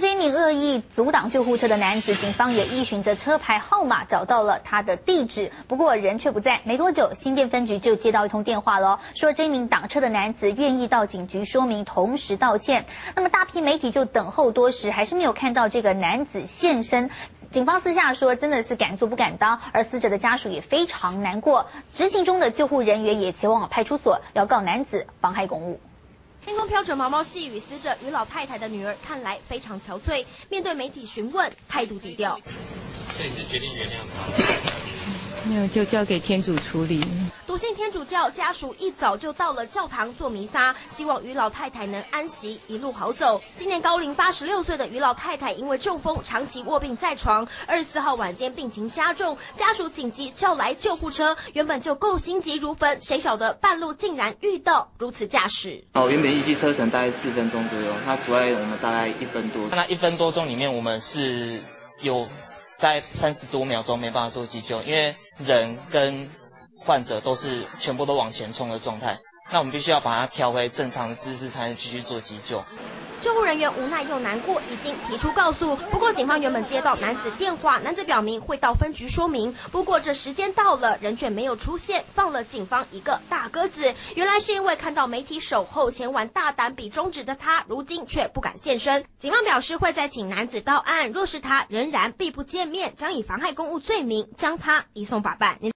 这一名恶意阻挡救护车的男子，警方也依循着车牌号码找到了他的地址，不过人却不在。没多久，新店分局就接到一通电话了，说这名挡车的男子愿意到警局说明，同时道歉。那么大批媒体就等候多时，还是没有看到这个男子现身。警方私下说，真的是敢做不敢当，而死者的家属也非常难过。执勤中的救护人员也前往派出所，要告男子妨害公务。 天空飘着毛毛细雨，死者于老太太的女儿看来非常憔悴，面对媒体询问，态度低调。 所以你是决定原谅他？ 没有，就交给天主处理。 笃信天主教家属一早就到了教堂做弥撒，希望于老太太能安息，一路好走。今年高龄86岁的于老太太因为中风，长期卧病在床。24号晚间病情加重，家属紧急叫来救护车，原本就够心急如焚，谁晓得半路竟然遇到如此驾驶。 原本预计车程大概4分钟左右，他阻碍我们大概1分多。 那1分多钟里面，我们是有在30多秒钟没办法做急救，因为人跟患者都是全部都往前冲的状态，那我们必须要把它调回正常的姿势，才能继续做急救。 救护人员无奈又难过，已经提出告诉。不过警方原本接到男子电话，男子表明会到分局说明。不过这时间到了，人却没有出现，放了警方一个大鸽子。原来是因为看到媒体守候，前往大胆比中指的他，如今却不敢现身。警方表示会再请男子到案，若是他仍然避不见面，将以妨害公务罪名将他移送法办。